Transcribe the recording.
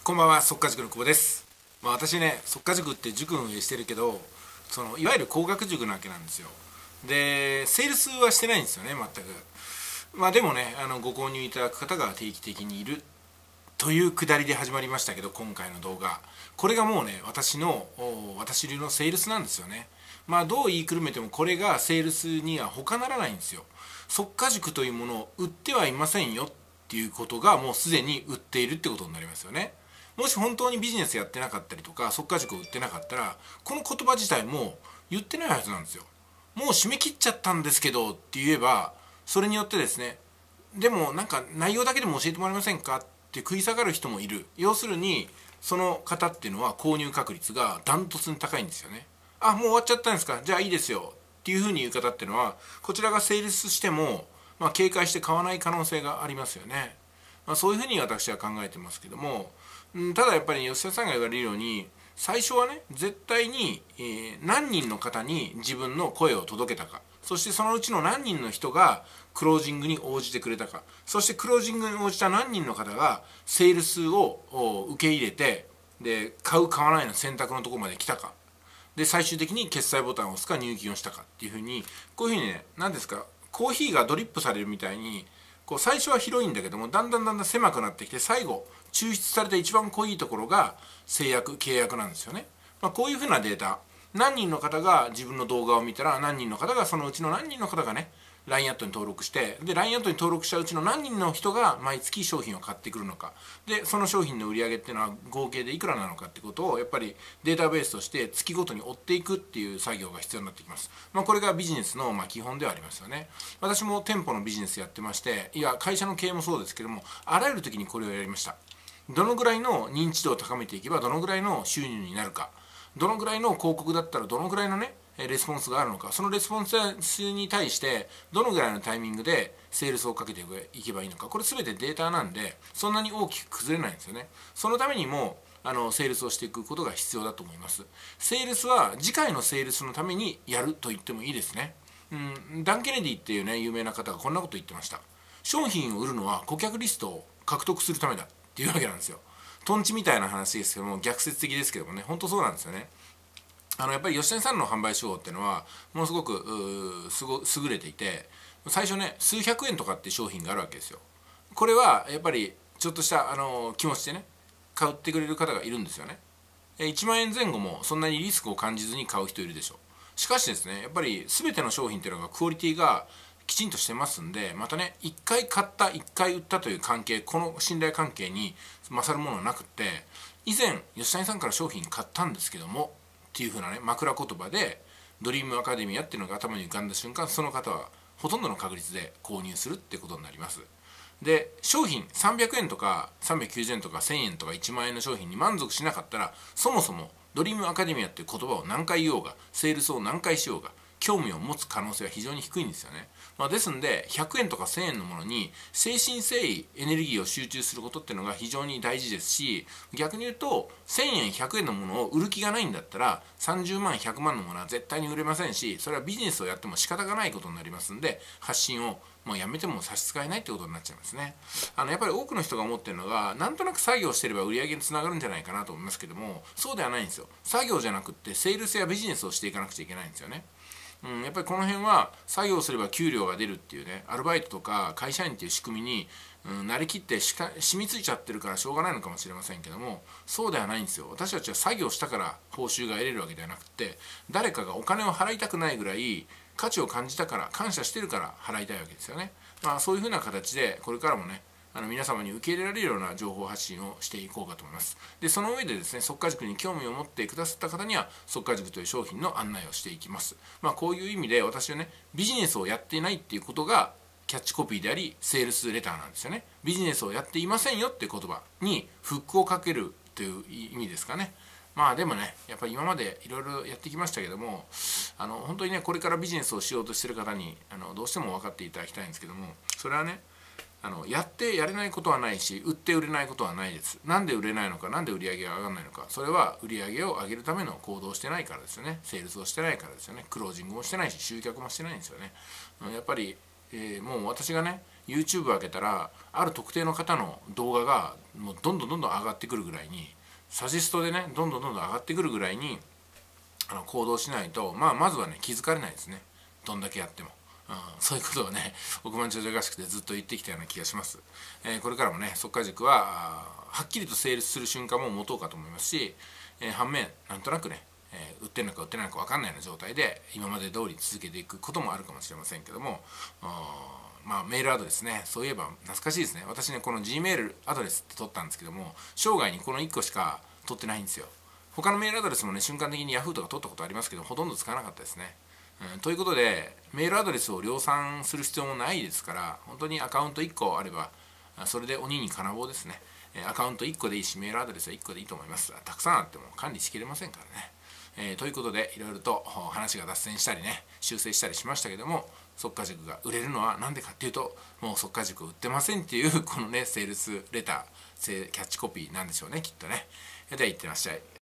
こんばんは、速稼塾の久保です。私ね、速稼塾って塾運営してるけど、いわゆる工学塾なわけなんですよ。で、セールスはしてないんですよね、全く。でもね、ご購入いただく方が定期的にいるというくだりで始まりましたけど、今回の動画。これがもうね、私流のセールスなんですよね。どう言いくるめてもこれがセールスには他ならないんですよ。速稼塾というものを売ってはいませんよっていうことがもうすでに売っているってことになりますよね。もし本当にビジネスやってなかったりとか速稼塾を売ってなかったらこの言葉自体も言ってないはずなんですよ。もう締め切っちゃったんですけどって言えばそれによってですね、でもなんか内容だけでも教えてもらえませんかって食い下がる人もいる。要するにその方っていうのは購入確率がダントツに高いんですよね。あ、もう終わっちゃったんですか、じゃあいいですよっていうふうに言う方っていうのはこちらがセールスしても、警戒して買わない可能性がありますよね。そういうふうに私は考えてますけども、ただやっぱり吉田さんが言われるように最初はね絶対に、何人の方に自分の声を届けたか、そしてそのうちの何人の人がクロージングに応じてくれたか、そしてクロージングに応じた何人の方がセールスを受け入れて、で買う買わないの選択のところまで来たかで、最終的に決済ボタンを押すか入金をしたかっていうふうに、こういうふうにね、何ですか、コーヒーがドリップされるみたいにこう最初は広いんだけどもだんだん狭くなってきて、最後抽出された一番濃いところが契約なんですよね。こういうふうなデータ、何人の方が自分の動画を見たら何人の方がそのうちの何人の方がね LINE アットに登録して、で LINE アットに登録したうちの何人の人が毎月商品を買ってくるのかで、その商品の売り上げっていうのは合計でいくらなのかってことをやっぱりデータベースとして月ごとに追っていくっていう作業が必要になってきます。これがビジネスの基本ではありますよね。私も店舗のビジネスやってまして、いや会社の経営もそうですけども、あらゆる時にこれをやりました。どのぐらいの認知度を高めていけばどのぐらいの収入になるか、どのぐらいの広告だったらどのぐらいのねレスポンスがあるのか、そのレスポンスに対してどのぐらいのタイミングでセールスをかけていけばいいのか、これ全てデータなんでそんなに大きく崩れないんですよね。そのためにもセールスをしていくことが必要だと思います。セールスは次回のセールスのためにやると言ってもいいですね。ダン・ケネディっていうね有名な方がこんなこと言ってました。商品を売るのは顧客リストを獲得するためだっていうわけなんですよ。トンチみたいな話ですけども、逆説的ですけどもね、本当そうなんですよね。やっぱり吉田さんの販売手法っていうのはものすごく優れていて、最初ね数百円とかっていう商品があるわけですよ。これはやっぱりちょっとした気持ちでね買ってくれる方がいるんですよね。1万円前後もそんなにリスクを感じずに買う人いるでしょう。しかしですね、やっぱり全ての商品っていうのがクオリティがきちんとしてますんで、またね1回買った1回売ったという関係、この信頼関係に勝るものはなくって、以前吉谷さんから商品買ったんですけどもっていう風なね枕言葉でドリームアカデミアっていうのが頭に浮かんだ瞬間、その方はほとんどの確率で購入するってことになります。で商品300円とか390円とか1000円とか1万円の商品に満足しなかったら、そもそもドリームアカデミアっていう言葉を何回言おうがセールスを何回しようが興味を持つ可能性は非常に低いんですよね。ですんで100円とか1000円のものに誠心誠意エネルギーを集中することっていうのが非常に大事ですし、逆に言うと1000円100円のものを売る気がないんだったら30万100万のものは絶対に売れませんし、それはビジネスをやっても仕方がないことになりますんで、発信をもうやめても差し支えないってことになっちゃいますね。やっぱり多くの人が思ってるのが、なんとなく作業してれば売り上げにつながるんじゃないかなと思いますけども、そうではないんですよ。作業じゃなくってセールスやビジネスをしていかなくちゃいけないんですよね。やっぱりこの辺は作業すれば給料が出るっていうね、アルバイトとか会社員っていう仕組みに、慣れきって染みついちゃってるからしょうがないのかもしれませんけども、そうではないんですよ。私たちは作業したから報酬が得れるわけではなくて、誰かがお金を払いたくないぐらい価値を感じたから、感謝してるから払いたいわけですよね。そういうふうな形でこれからもね皆様に受け入れられるような情報発信をしていこうかと思います。でその上でですね、速稼塾に興味を持ってくださった方には速稼塾という商品の案内をしていきます。こういう意味で私はね、ビジネスをやっていないっていうことがキャッチコピーでありセールスレターなんですよね。ビジネスをやっていませんよっていう言葉にフックをかけるという意味ですかね。でもね、やっぱり今までいろいろやってきましたけども、本当にねこれからビジネスをしようとしている方にどうしても分かっていただきたいんですけども、それはねやってやれないことはないし、売って売れないことはないです。なんで売れないのか、なんで売り上げが上がらないのか、それは売り上げを上げるための行動をしてないからですよね。セールスをしてないからですよね。クロージングもしてないし集客もしてないんですよね。やっぱり、もう私がね YouTube 開けたらある特定の方の動画がもうどんどん上がってくるぐらいに、サジェストでねどんどん上がってくるぐらいに行動しないと、まずはね気づかれないですね、どんだけやっても。そういうことをね億万長者合宿でずっと言ってきたような気がします。これからもね速稼塾ははっきりと成立する瞬間も持とうかと思いますし、反面なんとなくね、売ってるのか売ってないのか分かんないような状態で今まで通り続けていくこともあるかもしれませんけども、メールアドレスね、そういえば懐かしいですね。私ねこの Gmail アドレスって取ったんですけども、生涯にこの1個しか取ってないんですよ。他のメールアドレスもね瞬間的に Yahoo とか取ったことありますけど、ほとんど使わなかったですね。ということでメールアドレスを量産する必要もないですから、本当にアカウント1個あればそれで鬼に金棒ですね。アカウント1個でいいしメールアドレスは1個でいいと思います。たくさんあっても管理しきれませんからね。ということでいろいろと話が脱線したりね修正したりしましたけども、速稼塾が売れるのは何でかっていうと、もう速稼塾売ってませんっていうこのねセールスレターキャッチコピーなんでしょうねきっとね。では行ってらっしゃい。